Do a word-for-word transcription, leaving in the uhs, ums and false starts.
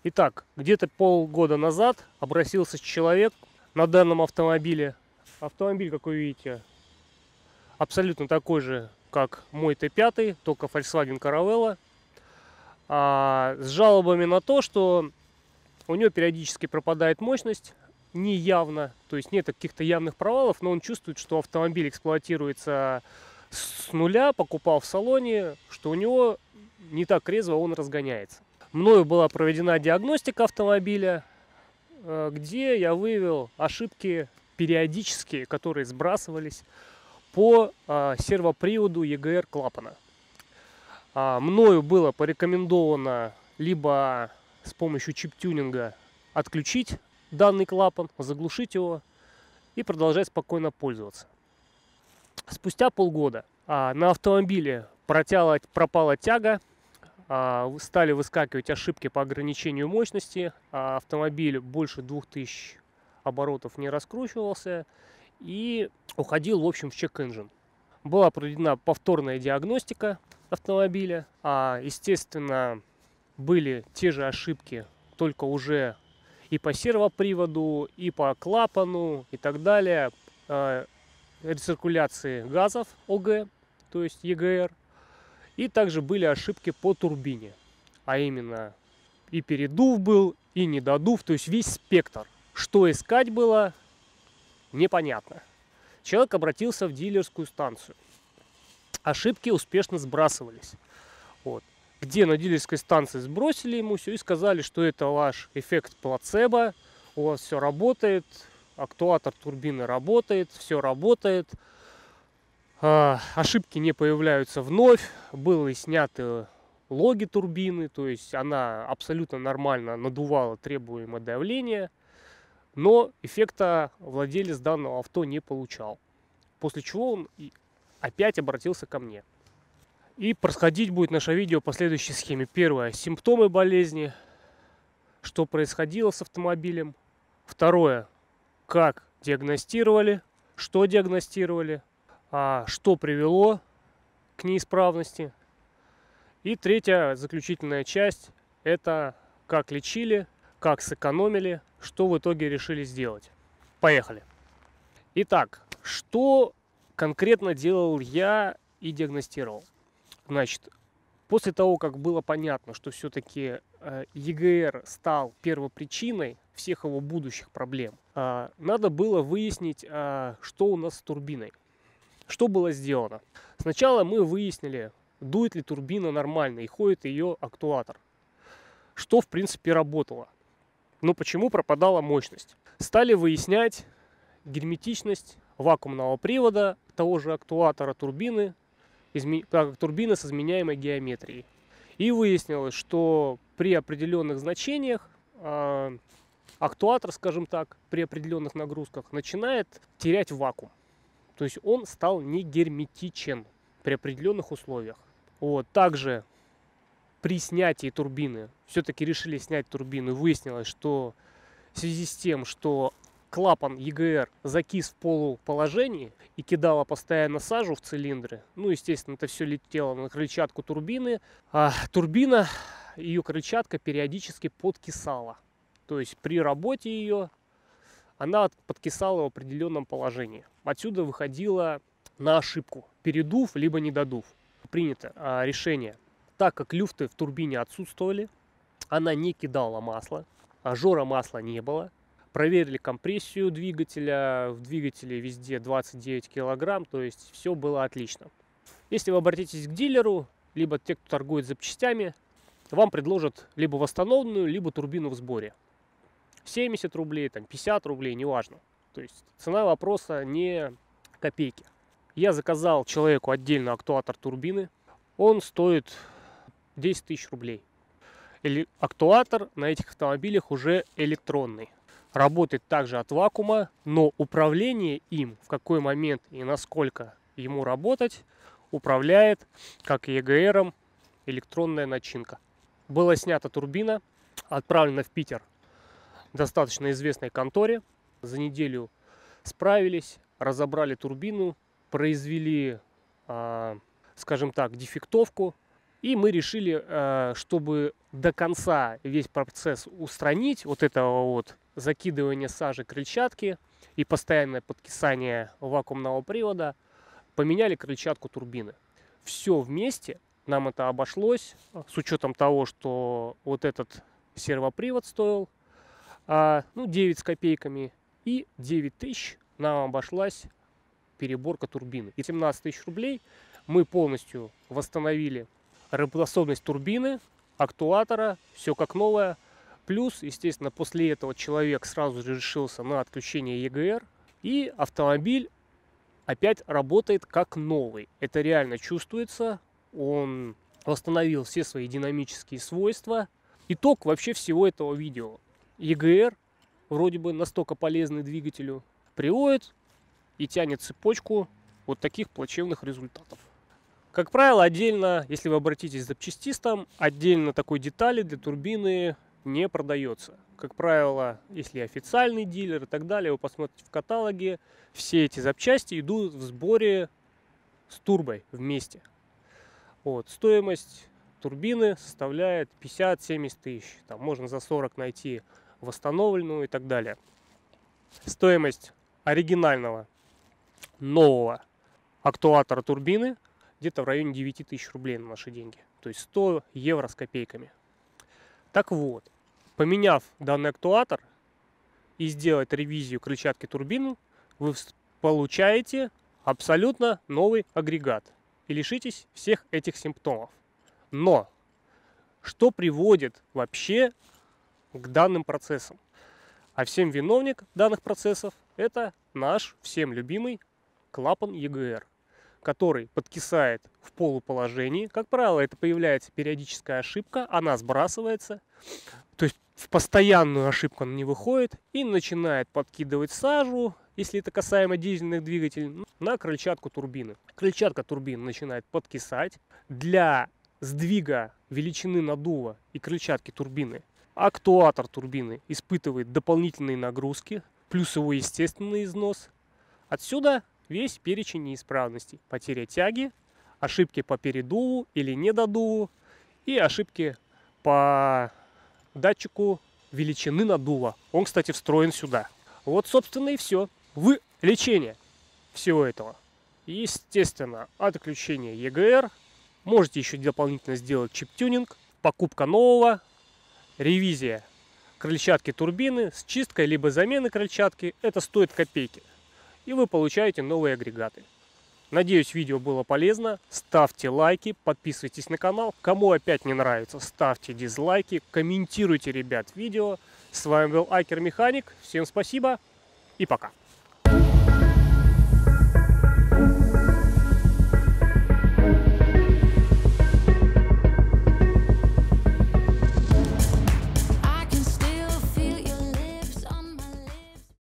Итак, где-то полгода назад обратился человек на данном автомобиле. Автомобиль, как вы видите, абсолютно такой же, как мой Т пять, только Volkswagen Caravella. А, с жалобами на то, что у него периодически пропадает мощность, неявно, то есть нет каких-то явных провалов, но он чувствует, что автомобиль эксплуатируется с нуля, покупал в салоне, что у него не так резво он разгоняется. Мною была проведена диагностика автомобиля, где я выявил ошибки периодические, которые сбрасывались по сервоприводу Е Гэ Эр клапана. Мною было порекомендовано либо с помощью чип-тюнинга отключить данный клапан, заглушить его и продолжать спокойно пользоваться. Спустя полгода на автомобиле протяла, пропала тяга, стали выскакивать ошибки по ограничению мощности, автомобиль больше двух тысяч оборотов не раскручивался и уходил, в общем, в чек-энджин. Была проведена повторная диагностика автомобиля, а, естественно, были те же ошибки, только уже и по сервоприводу, и по клапану, и так далее, рециркуляции газов О Г, то есть Е Гэ Эр. И также были ошибки по турбине, а именно и передув был, и недодув, то есть весь спектр. Что искать было, непонятно. Человек обратился в дилерскую станцию. Ошибки успешно сбрасывались. Вот. Где на дилерской станции сбросили ему все и сказали, что это ваш эффект плацебо, у вас все работает, актуатор турбины работает, все работает. Ошибки не появляются вновь, были сняты логи турбины, то есть она абсолютно нормально надувала требуемое давление, но эффекта владелец данного авто не получал. После чего он опять обратился ко мне. И происходить будет наше видео по следующей схеме. Первое — симптомы болезни, что происходило с автомобилем. Второе — как диагностировали, что диагностировали, а что привело к неисправности. И третья, заключительная часть — это как лечили, как сэкономили, что в итоге решили сделать. Поехали. Итак, что конкретно делал я и диагностировал? Значит, после того, как было понятно, что все-таки Е Гэ Эр стал первопричиной всех его будущих проблем, надо было выяснить, что у нас с турбиной. Что было сделано? Сначала мы выяснили, дует ли турбина нормально и ходит ее актуатор. Что, в принципе, работало. Но почему пропадала мощность? Стали выяснять герметичность вакуумного привода того же актуатора турбины, изме... турбины с изменяемой геометрией. И выяснилось, что при определенных значениях э, актуатор, скажем так, при определенных нагрузках начинает терять вакуум. То есть он стал не герметичен при определенных условиях. Вот. Также при снятии турбины, все-таки решили снять турбину, выяснилось, что в связи с тем, что клапан Е Гэ Эр закис в полуположении и кидало постоянно сажу в цилиндры, ну, естественно, это все летело на крыльчатку турбины, а турбина, ее крыльчатка периодически подкисала. То есть при работе ее она подкисала в определенном положении. Отсюда выходила на ошибку: передув либо недодув. Принято а, решение, так как люфты в турбине отсутствовали, она не кидала масло, а жора масла не было. Проверили компрессию двигателя, в двигателе везде двадцать девять килограмм, то есть все было отлично. Если вы обратитесь к дилеру, либо те, кто торгует запчастями, вам предложат либо восстановленную, либо турбину в сборе. семьдесят рублей, там, пятьдесят рублей, неважно. То есть цена вопроса не копейки. Я заказал человеку отдельно актуатор турбины. Он стоит десять тысяч рублей. Или актуатор на этих автомобилях уже электронный. Работает также от вакуума, но управление им, в какой момент и насколько ему работать, управляет, как и Е Гэ Эром, электронная начинка. Была снята турбина, отправлена в Питер достаточно известной конторе. За неделю справились, разобрали турбину, произвели, э, скажем так, дефектовку, И мы решили, э, чтобы до конца весь процесс устранить, вот этого вот закидывания сажи крыльчатки и постоянное подкисание вакуумного привода, поменяли крыльчатку турбины. Все вместе нам это обошлось, с учетом того, что вот этот сервопривод стоил а, ну, девять с копейками, и девять тысяч нам обошлась переборка турбины. И семнадцать тысяч рублей мы полностью восстановили работоспособность турбины, актуатора, все как новое. Плюс, естественно, после этого человек сразу же решился на отключение и гэ эр, и автомобиль опять работает как новый. Это реально чувствуется. Он восстановил все свои динамические свойства. Итог вообще всего этого видео. и гэ эр, вроде бы настолько полезный двигателю, приводит и тянет цепочку вот таких плачевных результатов. Как правило, отдельно, если вы обратитесь к запчастистам, отдельно такой детали для турбины не продается. Как правило, если официальный дилер и так далее, вы посмотрите в каталоге, все эти запчасти идут в сборе с турбой вместе. Вот. Стоимость турбины составляет пятьдесят-семьдесят тысяч. Там можно за сорок найти восстановленную и так далее. Стоимость оригинального нового актуатора турбины где-то в районе девяти тысяч рублей на наши деньги. То есть сто евро с копейками. Так вот, поменяв данный актуатор и сделать ревизию крыльчатки турбины, вы получаете абсолютно новый агрегат и лишитесь всех этих симптомов. Но что приводит вообще к данным процессам? А всем виновник данных процессов — это наш всем любимый клапан и гэ эр, который подкисает в полуположении. Как правило, это появляется периодическая ошибка, она сбрасывается, то есть в постоянную ошибку она не выходит и начинает подкидывать сажу, если это касаемо дизельных двигателей, на крыльчатку турбины. Крыльчатка турбины начинает подкисать. Для сдвига величины наддува и крыльчатки турбины актуатор турбины испытывает дополнительные нагрузки, плюс его естественный износ. Отсюда весь перечень неисправностей: потеря тяги, ошибки по передуву или недодуву и ошибки по датчику величины наддува. Он, кстати, встроен сюда. Вот, собственно, и все. В лечение всего этого, естественно, отключение и гэ эр. Можете еще дополнительно сделать чип-тюнинг, покупка нового, ревизия крыльчатки турбины с чисткой либо заменой крыльчатки. Это стоит копейки. И вы получаете новые агрегаты. Надеюсь, видео было полезно. Ставьте лайки, подписывайтесь на канал. Кому опять не нравится, ставьте дизлайки, комментируйте, ребят, видео. С вами был Акер Механик. Всем спасибо и пока.